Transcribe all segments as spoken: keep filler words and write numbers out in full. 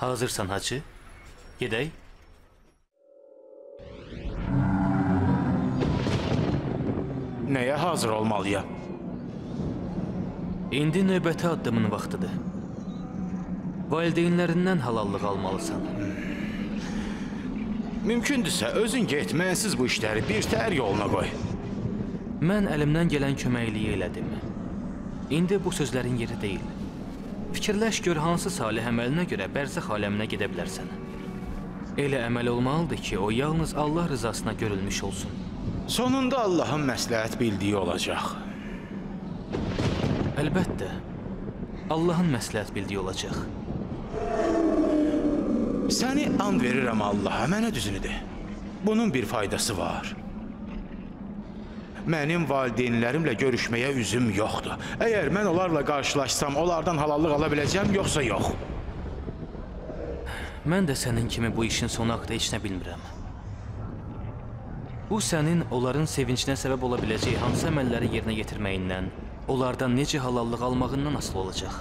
Hazırsan hacı, gedək. Nəyə hazır olmalıyam? İndi növbəti addımın vaxtıdır. Valideynlərindən halallıq almalısan. Mümkündürsə, özün get, mənsiz bu işləri bir tər yoluna qoy. Mən əlimdən gələn köməkliyi elədim. İndi bu sözlərin yeri deyil. Fikirləş gör, hansı salih əməlinə görə bərzəx aləminə gedə bilərsən. Elə əməl olmalıdır ki, o yalnız Allah rızasına görülmüş olsun. Sonunda Allahın məsləhət bildiyi olacaq. Əlbəttə, Allahın məsləhət bildiyi olacaq. Səni and verirəm Allaha, mənə düzünü de. Bunun bir faydası var. Mənim valideynlərimlə görüşməyə üzüm yoxdur. Əgər mən onlarla qarşılaşsam, onlardan halallıq ala biləcəm, yoxsa yox. Mən də sənin kimi bu işin sonu haqda heç nə bilmirəm. Bu sənin onların sevincinə səbəb ola biləcəyi hansı əməlləri yerinə yetirməyindən, onlardan necə halallıq almağından asılı olacaq.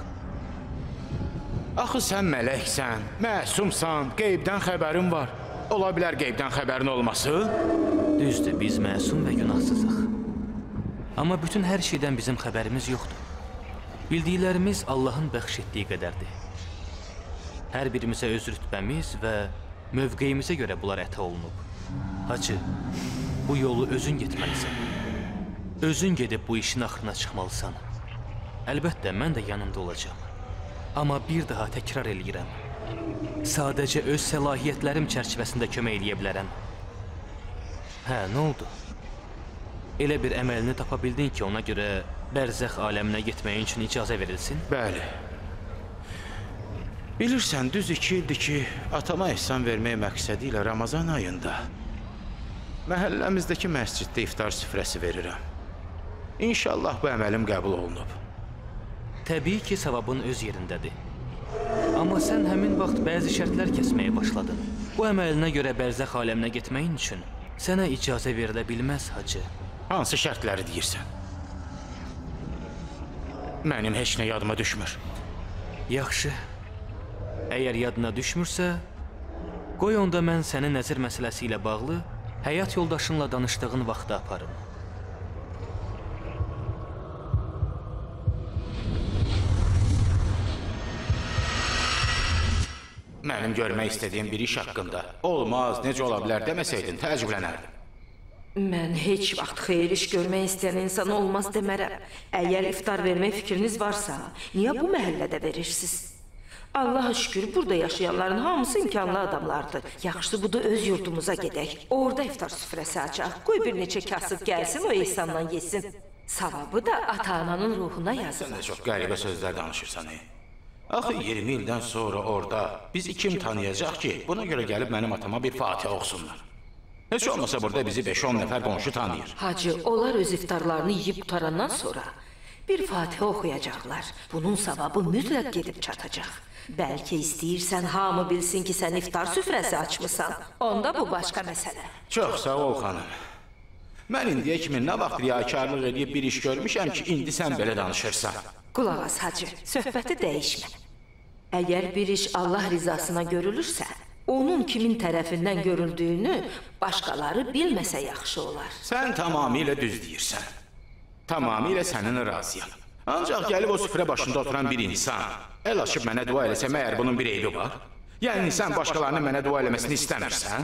Axı sən mələksən, məsumsan, qeybdən xəbərin var. Ola bilər qeybdən xəbərin olması? Düzdür, biz məsum və günahsızıq. Amma bütün hər şeydən bizim xəbərimiz yoxdur. Bildiklərimiz Allahın bəxş etdiyi qədərdir. Hər birimizə öz rütbəmiz və mövqeyimizə görə bunlar əta olunub. Hacı, bu yolu özün getməlisən. Özün gedib bu işin axırına çıxmalısan. Əlbəttə, mən də yanında olacağım. Amma bir daha təkrar eləyirəm. Sadəcə öz səlahiyyətlərim çərçivəsində kömək eləyə bilərəm. Hə, nə oldu? Elə bir əməlini tapa bildin ki, ona görə bərzəx aləminə getməyin üçün icazə verilsin? Bəli. Bilirsən, düz iki ildir ki, atama ehsan vermək məqsədi ilə Ramazan ayında məhəlləmizdəki məsciddə iftar süfrəsi verirəm. İnşallah bu əməlim qəbul olunub. Təbii ki, savabın öz yerindədir. Amma sən həmin vaxt bəzi şərtlər kəsməyə başladın. Bu əməlinə görə bərzəx aləminə getməyin üçün sənə icazə verilə bilməz, hacı. Hansı şərtləri deyirsən? Mənim heç nə yadıma düşmür. Yaxşı. Əgər yadına düşmürsə, qoy onda mən sənin nəzir məsələsi ilə bağlı həyat yoldaşınla danışdığın vaxtda aparım. Mənim görmək istədiyim bir iş haqqında olmaz, necə ola bilər deməsəydin, təəccüblənərdim. Mən heç vaxt xeyir iş görmək istəyən insan olmaz demərəm. Əgər iftar vermək fikriniz varsa, niyə bu məhəllədə verirsiniz? Allaha şükür, burada yaşayanların hamısı imkanlı adamlardır. Yaxşısı budur, öz yurdumuza gedək. Orada iftar süfrəsi açaq. Qoy bir neçə kasıb gəlsin, o ehsandan yesin. Savabı da ata-ananın ruhuna yazılır. Sən də çox qəribə sözlər danışırsan, ey. Axı iyirmi ildən sonra orada bizi kim tanıyacaq ki, buna görə gəlib mənim atama bir Fatihə oxusunlar. Heç olmasa burada bizi beş on nəfər qonşu tanıyır. Hacı, onlar öz iftarlarını yiyib qutarandan sonra bir Fatihə oxuyacaqlar. Bunun savabı mütləq gedib çatacaq. Bəlkə istəyirsən hamı bilsin ki, sən iftar süfrəsi açmısan. Onda bu başqa məsələ. Çox sağ ol, xanım. Mən indiyə kimi nə vaxt riyakarlıq edib bir iş görmüşəm ki, indi sən belə danışırsan. Qulaq as, hacı, söhbəti dəyişmə. Əgər bir iş Allah rizasına görülürsə, onun kimin tərəfindən görüldüyünü başqaları bilməsə yaxşı olar. Sən tamamilə düz deyirsən. Tamamilə sənin razıyam. Ancaq gəlib o süfrə başında oturan bir insan əl açıb mənə dua eləsə, məyər bunun bir eybi var? Yəni sən başqalarının mənə dua eləməsini istəmirsən?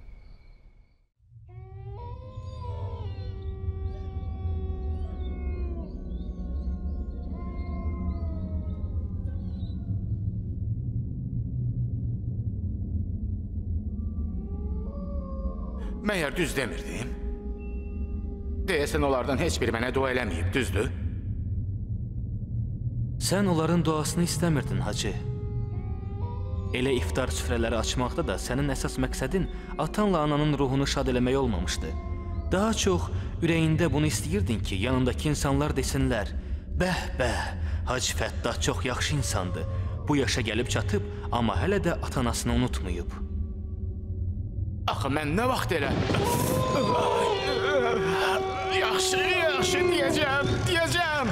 Məyər düz demirdim? Deyəsən onlardan heç biri mənə dua eləməyib, düzdür? Sən onların duasını istəmirdin, hacı. Elə iftar süfrələri açmaqda da sənin əsas məqsədin atanla ananın ruhunu şad eləmək olmamışdı. Daha çox ürəyində bunu istəyirdin ki, yanındakı insanlar desinlər, bəh, bəh, Hacı Fəttah çox yaxşı insandır. Bu yaşa gəlib çatıb, amma hələ də atanasını unutmayıb. Axı, mən nə vaxt elə? Yaxşı, yaxşı, deyəcəm, deyəcəm.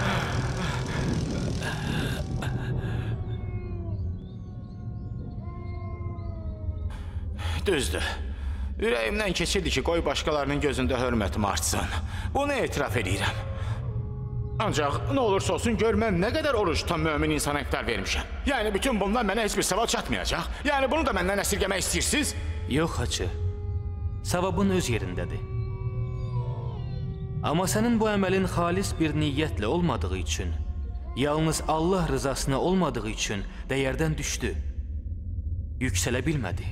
Düzdür. Ürəyimdən keçirdi ki, qoy başqalarının gözündə hörmətim artsın. Bunu etiraf edirəm. Ancaq nə olursa olsun gör mən nə qədər oruç tutan mömin insana iftar vermişəm. Yəni bütün bundan mənə heç bir savab çatmayacaq. Yəni bunu da məndən əsirgəmək istəyirsiniz? Yox hacı, savabın öz yerindədir. Amma sənin bu əməlin xalis bir niyyətlə olmadığı üçün, yalnız Allah rızasına olmadığı üçün dəyərdən düşdü, yüksələ bilmədi.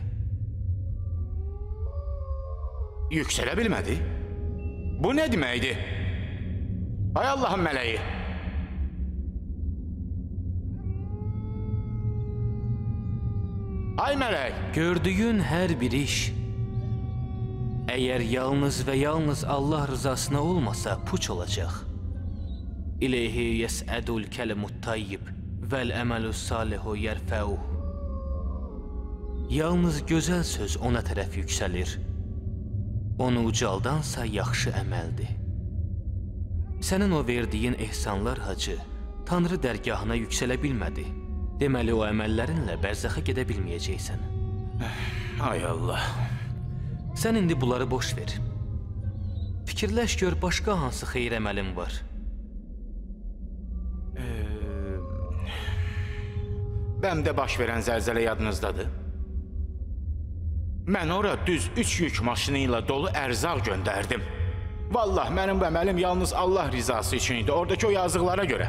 Yüksələ bilmədi? Bu nə deməkdir? Ay Allahın mələyi! Ay mələk! Gördüyün hər bir iş, əgər yalnız və yalnız Allah rızasına olmasa puç olacaq. İleyhi yəsədul kəlimut tayyib vəl əməlus salihu yərfəuh. Yalnız gözəl söz ona tərəf yüksəlir. Onu ucaldansa yaxşı əməldir. Sənin o verdiyin ehsanlar hacı, Tanrı dərgahına yüksələ bilmədi. Deməli o əməllərinlə bərzəxə gedə bilməyəcəksən. Ay Allah! Sən indi bunları boş ver. Fikirləş gör başqa hansı xeyir əməlin var. Bəmdə baş verən zəlzələ yadınızdadır. Mən ora düz üç yük maşını ilə dolu ərzaq göndərdim. Vallah, mənim bu əməlim yalnız Allah rizası üçün idi, oradakı o yazıqlara görə.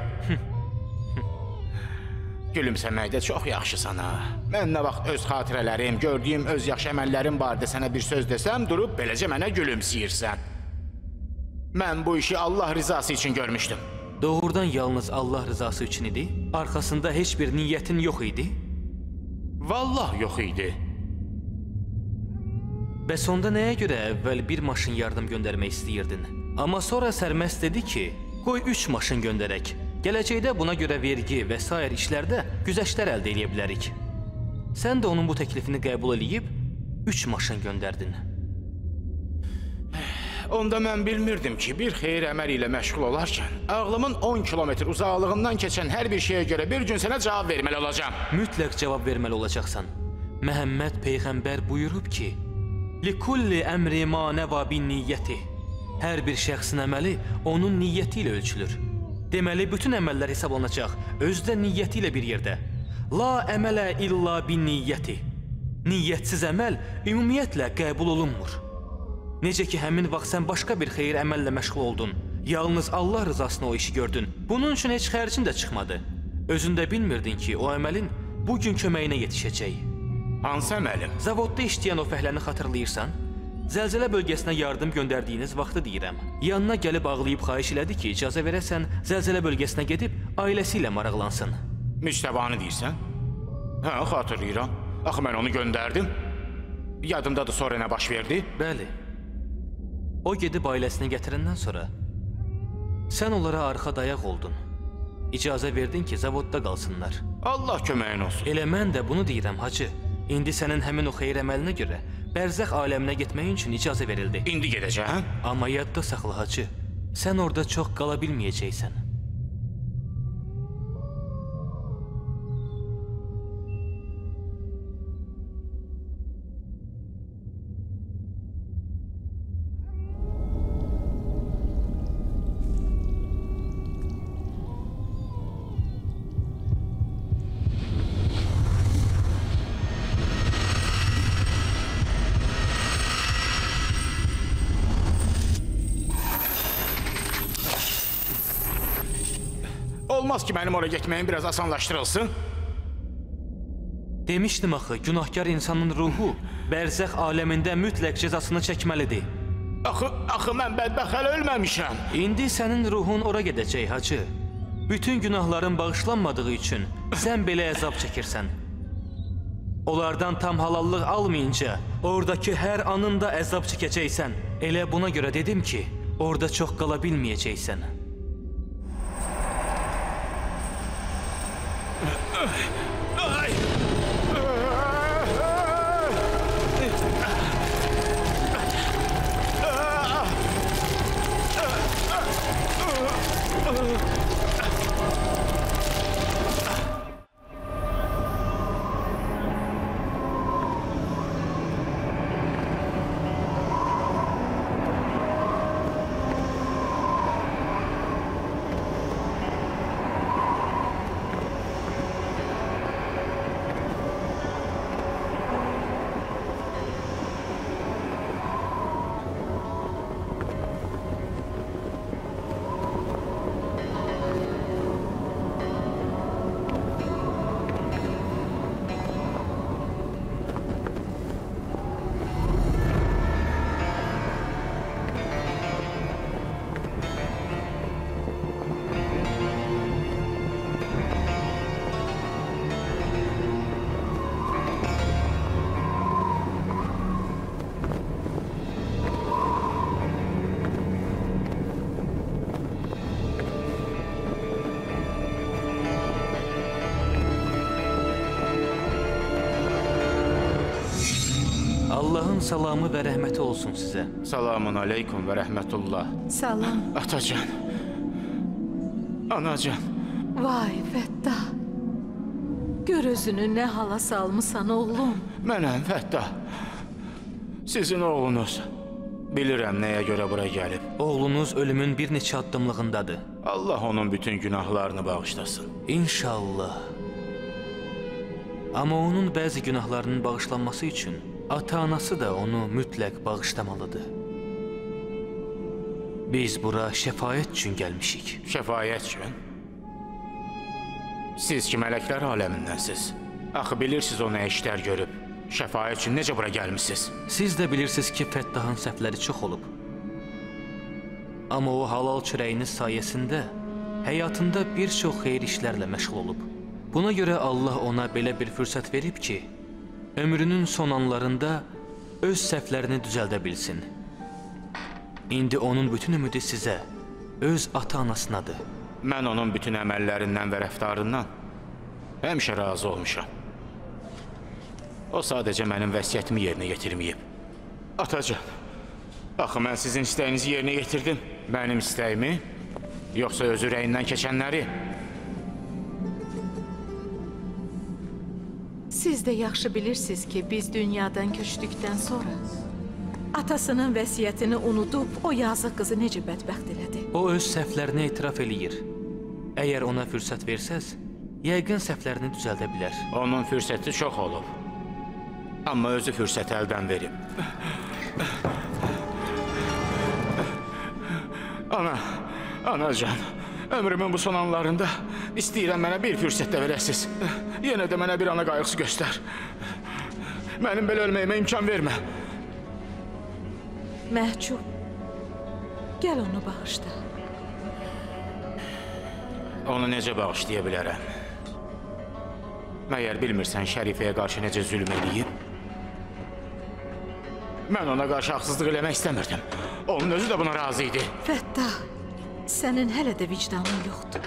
Gülümsəməkdə çox yaxşısan ha. Mən nə vaxt öz xatirələrim, gördüyüm öz yaxşı əməllərim barədə sənə bir söz desəm, durub beləcə mənə gülümsəyirsən. Mən bu işi Allah rizası üçün görmüşdüm. Doğrudan yalnız Allah rızası üçün idi? Arxasında heç bir niyyətin yox idi? Vallah yox idi. Bəs onda nəyə görə əvvəl bir maşın yardım göndərmək istəyirdin? Amma sonra sərməst dedi ki, qoy üç maşın göndərək. Gələcəkdə buna görə vergi və sair işlərdə güzəştlər əldə edə bilərik. Sən də onun bu təklifini qəbul edib, üç maşın göndərdin. Onda mən bilmirdim ki, bir xeyir əməl ilə məşğul olarkən, ağlımın on kilometr uzaqlığından keçən hər bir şeyə görə bir gün sənə cavab verməli olacağım. Mütləq cavab verməli olacaqsan. Məhəmməd Peyğəmbər buyurub ki, Likulli əmri ma nəva bin niyyəti. Hər bir şəxsin əməli onun niyyəti ilə ölçülür. Deməli, bütün əməllər hesablanacaq, özü də niyyəti ilə bir yerdə. La əmələ illa bin niyyəti. Niyyətsiz əməl ümumiyyətlə qəbul olunmur. Necə ki, həmin vaxt sən başqa bir xeyir əməllə məşğul oldun. Yalnız Allah rızasına o işi gördün. Bunun üçün heç xərcin də çıxmadı. Özündə bilmirdin ki, o əməlin bugün köməyinə yetişəcək. Hansı əməlim? Zavodda işləyən o fəhləni xatırlayırsan? Zəlzələ bölgəsinə yardım göndərdiyiniz vaxtı deyirəm. Yanına gəlib ağlayıb xahiş elədi ki, icazə verəsən, zəlzələ bölgəsinə gedib ailəsi ilə maraqlansın. Müstəbanı deyirsən? Hə, xatırlayıram. Axı mən onu göndərdim. Yadımdadır sonra nə baş verdi? Bəli. O gedib ailəsini gətirəndən sonra sən onlara arxa dayaq oldun. İcazə verdin ki, zavodda qalsınlar. Allah köməyin olsun. Elə mən də bunu deyirəm, hacı. İndi sənin həmin o xeyir əməlinə görə bərzəx aləminə getməyin üçün icazə verildi. İndi gedəcəm. Amma yadda saxla, hacı. Sən orada çox qala bilməyəcəksən. Olmaz ki, mənim oraya getməyim biraz asanlaşdırılsın. Demişdim axı, günahkar insanın ruhu bərzəx aləmində mütləq cəzasını çəkməlidir. Axı, axı mən bədbəxt hələ ölməmişəm. İndi sənin ruhun ora gedəcək, hacı. Bütün günahların bağışlanmadığı üçün sən belə əzab çəkirsən. Onlardan tam halallıq almayınca, oradakı hər anında əzab çəkəcəksən. Elə buna görə dedim ki, orada çox qala bilməyəcəksən. Ay! salamı və rəhməti olsun sizə. Selamun aleykum və rəhmətullah. Salam. Atacan. Anacan. Vay Fəttah. Gör özünü nə hala salmısan oğlum. Mənəm Fəttah. Sizin oğlunuz. Bilirəm nəyə görə bura gəlib. Oğlunuz ölümün bir neçə addımlığındadır. Allah onun bütün günahlarını bağışlasın. İnşallah. Amma onun bəzi günahlarının bağışlanması üçün ata-anası da onu mütləq bağışlamalıdır. Biz bura şəfaət üçün gəlmişik. Şəfayət üçün. Siz ki, mələklər aləmindənsiz. Axı bilirsiniz o nə işlər görüb. Şəfayət üçün necə bura gəlmişsiniz? Siz də bilirsiniz ki, Fəttahın səhvləri çox olub. Amma o halal çörəyiniz sayəsində həyatında bir çox xeyir işlərlə məşğul olub. Buna görə Allah ona belə bir fürsət verib ki, ömrünün son anlarında öz səhvlərini düzəldə bilsin. İndi onun bütün ümidi sizə, öz ata-anasınadır. Mən onun bütün əməllərindən və rəftarından həmişə razı olmuşam. O sadəcə mənim vəsiyyətimi yerinə yetirməyib. Atacan, axı mən sizin istəyinizi yerinə yetirdim. Mənim istəyimi, yoxsa öz ürəyindən keçənləri? Siz də yaxşı bilirsiniz ki, biz dünyadan köçdükdən sonra atasının vəsiyyətini unudub o yazıq qızı necə bədbəxt elədi. O öz səhvlərini etiraf eləyir. Əgər ona fürsət versəz, yəqin səhvlərini düzəldə bilər. Onun fürsəti çox olub. Amma özü fürsəti əldən verib. Ana, anacan, ömrümün bu son anlarında istəyirəm mənə bir fürsət də verəsiz. Yenə də mənə bir ana qayğısı göstər. Mənim belə ölməyimə imkan vermə. Məhcub, gəl onu bağışla. Onu necə bağışlaya bilərəm? Məyər bilmirsən Şərifəyə qarşı necə zülm eləyib? Mən ona qarşı haqsızlıq eləmək istəmirdim. Onun özü də buna razı idi. Fəttah, sənin hələ də vicdanın yoxdur.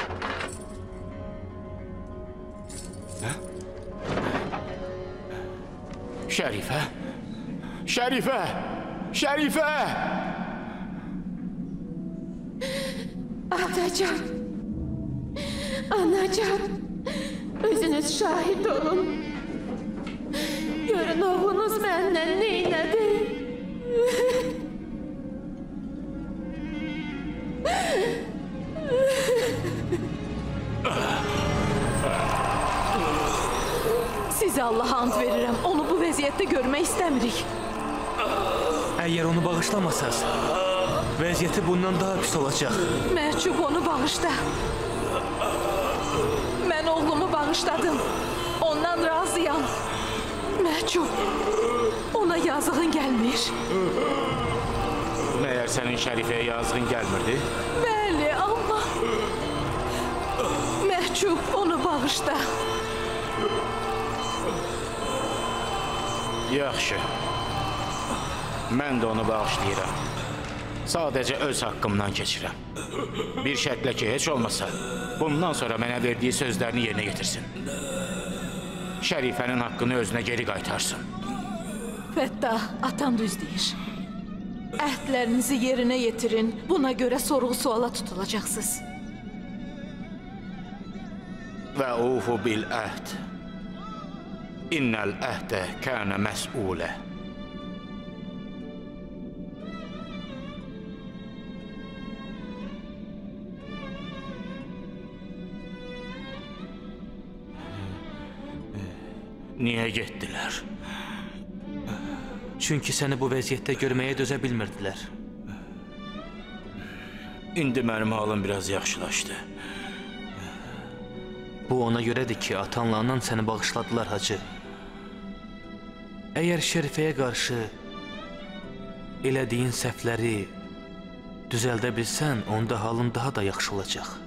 Şərifə! Şərifə! Şərifə! Atacan, anacan, özünüz şahid olun. Görün oğlunuz məndən neynədi? Sizə Allaha ant verirəm, onu bu vəziyyətdə görmək istəmirik. Əgər onu bağışlamasaz, vəziyyəti bundan daha pis olacaq. Məhcub, onu bağışla. Mən oğlumu bağışladım. Ondan razıyam. Məhcub, ona yazığın gəlmir. Məyər sənin Şərifəyə yazığın gəlmirdi? Bəli, amma... Məhcub, onu bağışla. Yaxşı. Mən də onu bağışlayıram. Sadəcə öz haqqımdan keçirəm. Bir şərtlə ki, heç olmasa, bundan sonra mənə verdiyi sözlərini yerinə yetirsin. Şərifənin haqqını özünə geri qaytarsın. Fəttah, atan düz deyir. Əhdlərinizi yerinə yetirin, buna görə sorğu-suala tutulacaqsınız. Və ufu bil əhd. İnnəl əhdə kənə məs'ulə. Niyə getdilər? Çünki səni bu vəziyyətdə görməyə dözə bilmirdilər. İndi mənim halım biraz yaxşılaşdı. Bu ona görədir ki, atanla anan səni bağışladılar, hacı. Əgər Şərifəyə qarşı elədiyin səhvləri düzəldə bilsən, onda halın daha da yaxşı olacaq.